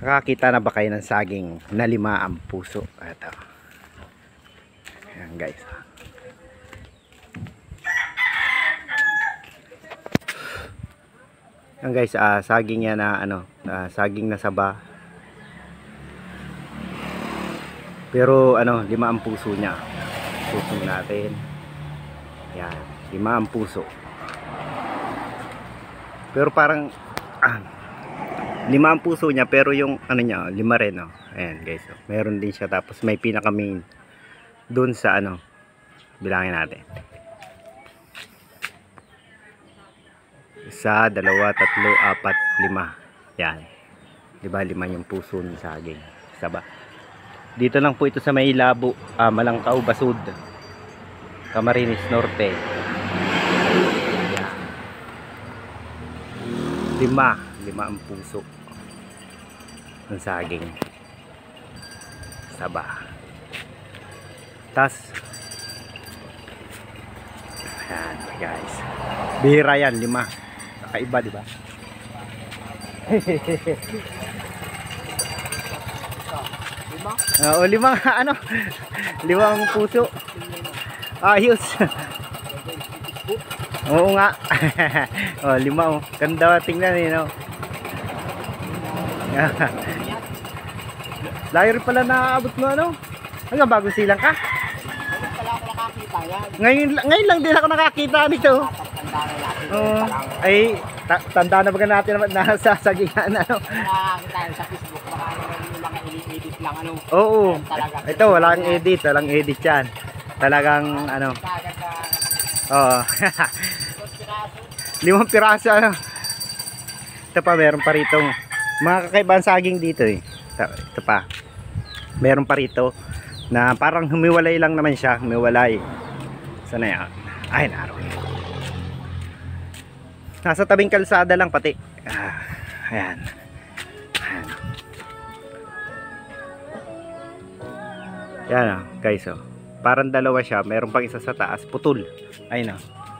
Nakakita na ba kayo ng saging na 5 ang puso? Ito. Ayan guys. Ayan guys, saging yan na saging na saba. Pero 5 ang puso niya. Puso natin. Yan, 5 ang puso. Pero parang 5 ang puso niya, pero yung niya, 5 rin, oh. Ayan guys, oh. Meron din siya, tapos may pinaka main dun sa bilangin natin. 1, 2, 3, 4, 5. Yan. Diba 5 yung puso ng saging saba. Dito lang po ito sa may Labo, Malangkaw, Basud, Camarines Norte. Yan. 5 ang puso ng saging saba. Tas ayan guys, bihira yan, 5 kakaiba, diba? Oo, 5 5 ang puso. Ayos. Oo nga. Oh, 5 oh. Ganda tingnan no. Layo rin pala naaabot mo hanggang bagong silang ka. Wala ako nakakita yan. Ngayon lang din ako nakakita nito. Ay tanda na ba natin na sasagingan Nakakita yan sa Facebook, baka yung mga edit lang Oo. Ito walang edit yan. Talagang Oo. 5 piraso Ito pa, meron pa rito mga kakaibang saging dito eh. Ito pa. Meron pa rito na parang humiwalay lang naman siya, humiwalay. Sana yan? Ay, naroon. Nasa tabing kalsada lang pati. Ayan. Ayan. Yan guys oh. Parang dalawa siya, meron pang isa sa taas, putol. Ayun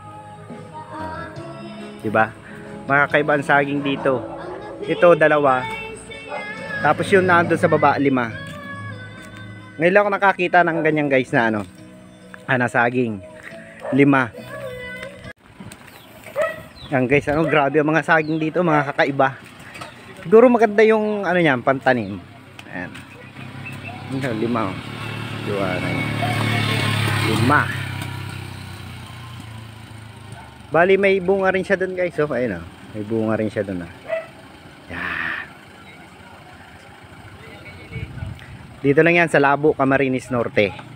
diba? Makakaiba ang saging dito. Ito 2. Tapos yung nandun sa baba 5. Ngayon lang ako nakakita ng ganyan guys na na saging 5. Yan guys, grabe ang mga saging dito, mga kakaiba. Siguro maganda yung niyan, pantanim. Ayan. 5 oh. 5. Bali may bunga rin siya doon guys, oh. Ayun oh. May bunga rin siya doon Yan. Dito lang yan sa Labo, Camarines Norte.